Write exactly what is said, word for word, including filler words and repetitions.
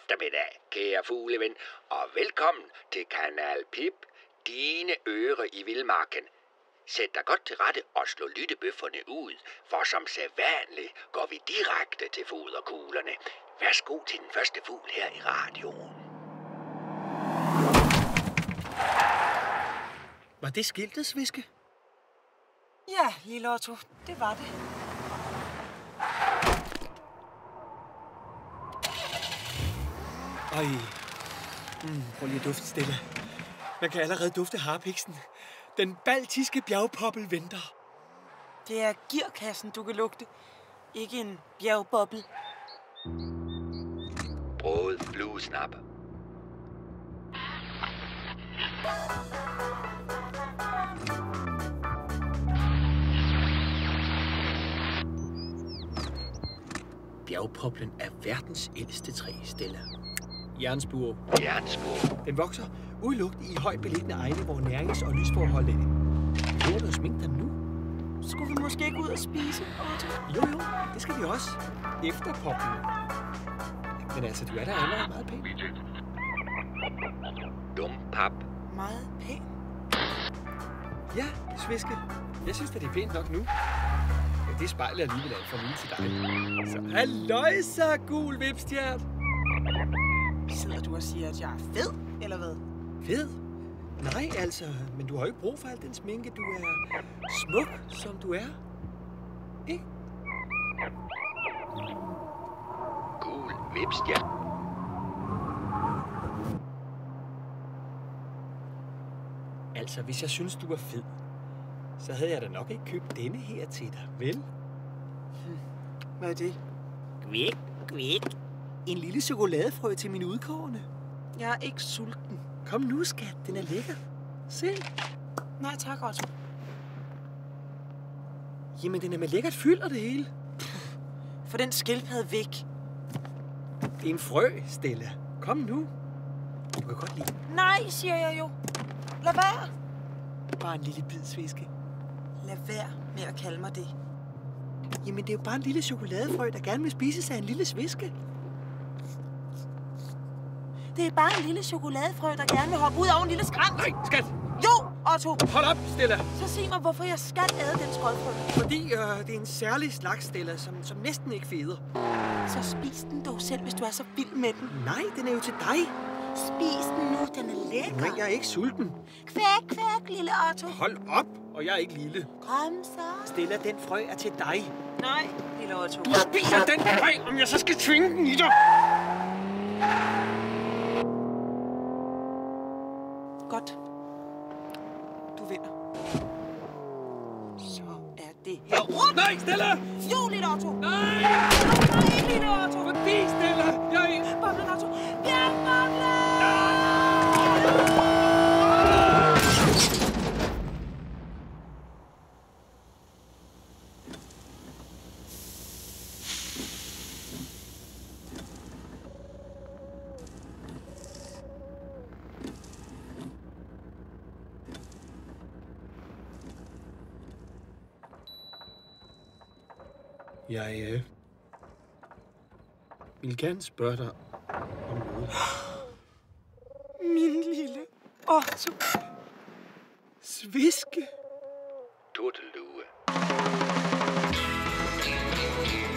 eftermiddag, kære fugleven, og velkommen til Kanal Pip, dine ører i vildmarken. Sæt dig godt til rette og slå lyttebøfferne ud, for som sædvanligt går vi direkte til foderkuglerne. Værsgo til den første fugl her i radioen. Var det skiltet, Sviske? Ja, lille Otto, det var det. Øj. Mm, prøv lige at dufte, Stella. Man kan allerede dufte harpiksen. Den baltiske bjergpoppel venter. Det er gearkassen, du kan lugte. Ikke en bjergbobbel. Brød fluesnap. Bjergpoplen er verdens ældste træ, Stella. Jernspur. Jernspur. Den vokser udelukkende i højt beliggende egne, hvor nærings- og lysforholdet er. Hvor er du sminke dig nu? Skulle vi måske ikke ud og spise, Otto? Jo, jo, det skal vi også. Efter poplen. Men altså, du er da allerede meget pæn. Dumpap. Meget pæn. Ja, Sviske. Jeg synes, at det er pænt nok nu. Ja, det spejler alligevel alt for lille til dig. Så halløjsa, gul vipstjert. Sidder du og siger, at jeg er fed, eller hvad? Fed? Nej, altså. Men du har jo ikke brug for al den sminke. Du er smuk, som du er. Ikke? Gul vipstjert. Altså, hvis jeg synes, du er fed, så havde jeg da nok ikke købt denne her til dig, vel? Hmm. Hvad er det? Kvæk, kvæk. En lille chokoladefrø til min udkårne. Jeg er ikke sulten. Kom nu, skat. Den er lækker. Se. Nej, tak, Otto. Jamen, den er med lækkert fyld og det hele. Få den skildpadde væk. Det er en frø, Stella. Kom nu. Du kan godt lide. Nej, siger jeg jo. Lad være. Bare en lille bid, Sviske. Lad være med at kalde mig det. Jamen, det er jo bare en lille chokoladefrø, der gerne vil spises af en lille sviske. Det er bare en lille chokoladefrø, der gerne vil hoppe ud over en lille skrænt. Nej, skat! Jo, Otto! Hold op, Stella! Så sig mig, hvorfor jeg skal æde den skodfrø. Fordi øh, det er en særlig slags, Stella, som, som næsten ikke feder. Så spis den dog selv, hvis du er så vild med den. Nej, den er jo til dig. Spis den nu, den er lækker. Men jeg er ikke sulten. Kvæk, kvæk, lille Otto. Hold op, og jeg er ikke lille. Kom så. Stella, den frø er til dig. Nej, lille Otto. Du spiser den frø, om jeg så skal tvinge den i dig. Godt. Du vinder. Så er det her rundt. Nej, Stella! Jo, lille Otto. Nej! Nej, lille Otto. Fordi, Stella, jeg... Boblen, Otto. Bjergboblen! Jeg øh, vil gerne spørge dig om noget. Min lille Otto. Sviske. Turtelue.